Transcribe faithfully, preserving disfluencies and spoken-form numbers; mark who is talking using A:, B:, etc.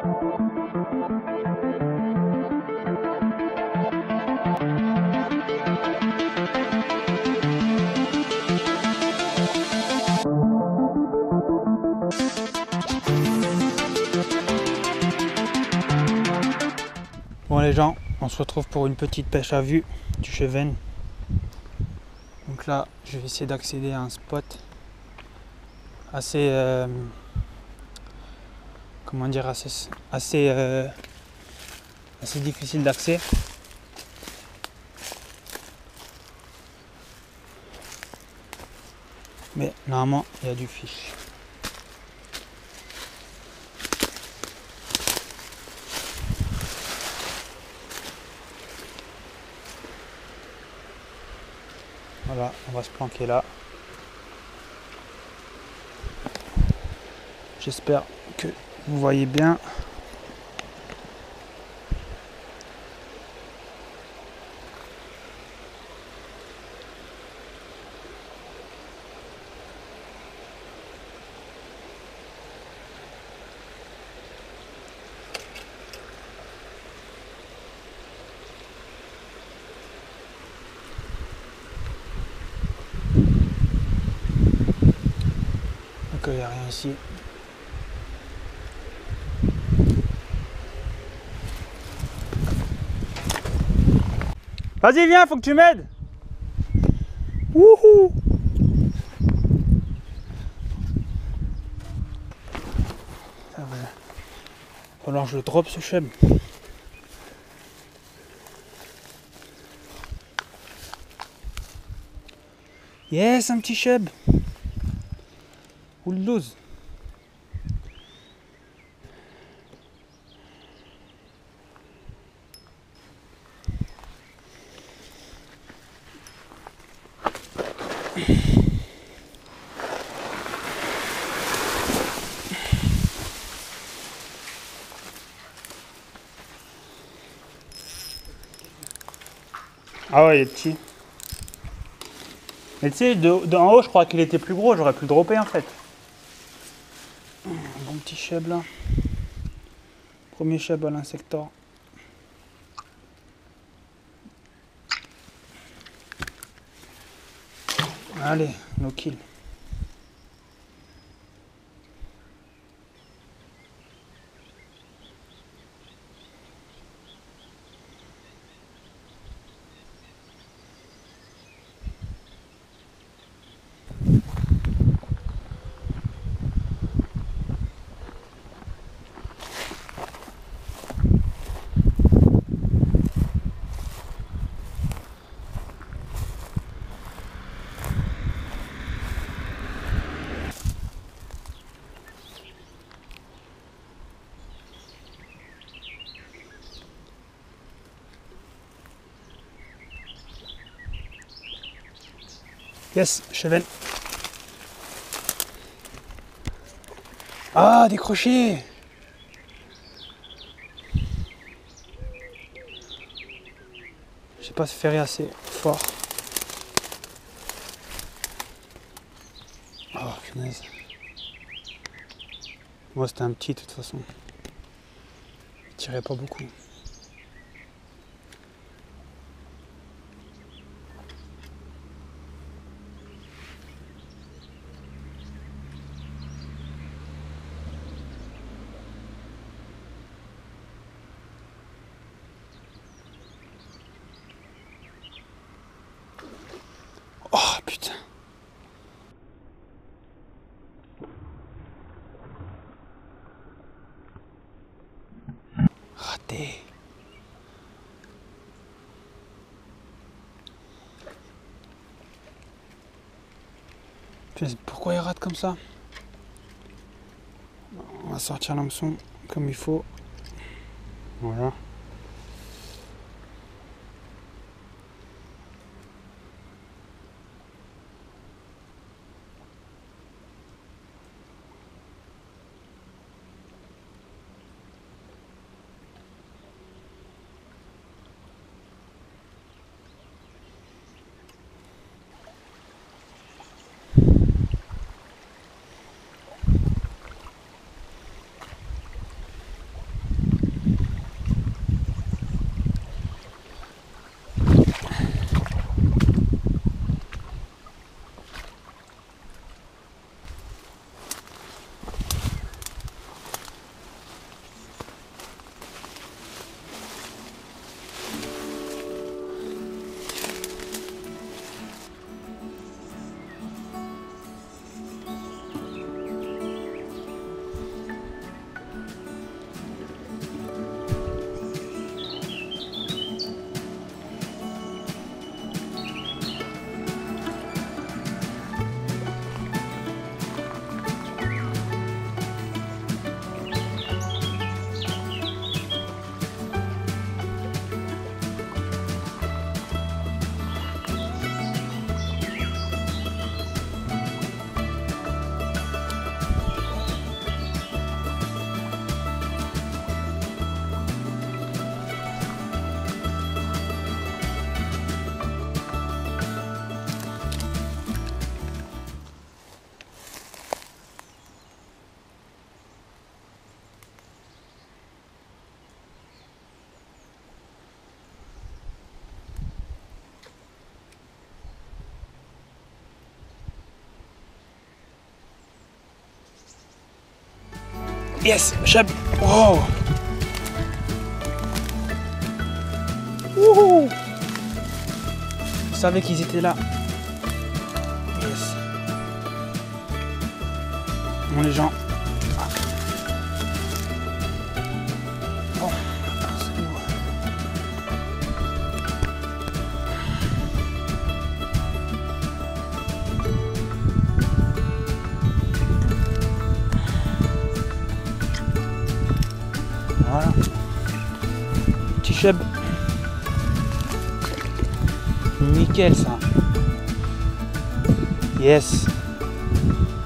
A: Bon les gens, on se retrouve pour une petite pêche à vue du Cheven. Donc là, je vais essayer d'accéder à un spot assez, euh, comment dire, assez, assez, euh, assez difficile d'accès. Mais normalement, il y a du fish. Voilà, on va se planquer là. J'espère que vous voyez bien. Donc il n'y a rien ici. Vas-y, viens, faut que tu m'aides. Wouhou! Ça va. Falloir que je le drop ce cheb. Yes, un petit cheb. Ou le douze. Ah ouais, il est petit. Mais tu sais, d'en haut, je crois qu'il était plus gros, j'aurais pu le dropper en fait. Un bon petit cheb là. Premier cheb à l'insector. Allez, no kill. Yes, Cheven. Ah, décroché. Je sais pas se faire assez fort. Oh, punaise. Moi, c'était un petit de toute façon. Il tirait pas beaucoup. Oh putain. Raté. Pourquoi il rate comme ça? On va sortir l'hameçon comme il faut. Voilà. Yes, cheb. Wow. Wouhou. Je savais qu'ils étaient là. Yes. Bon les gens. Bon, c'est bon. Voilà. Petit cheb. Nickel ça. Yes.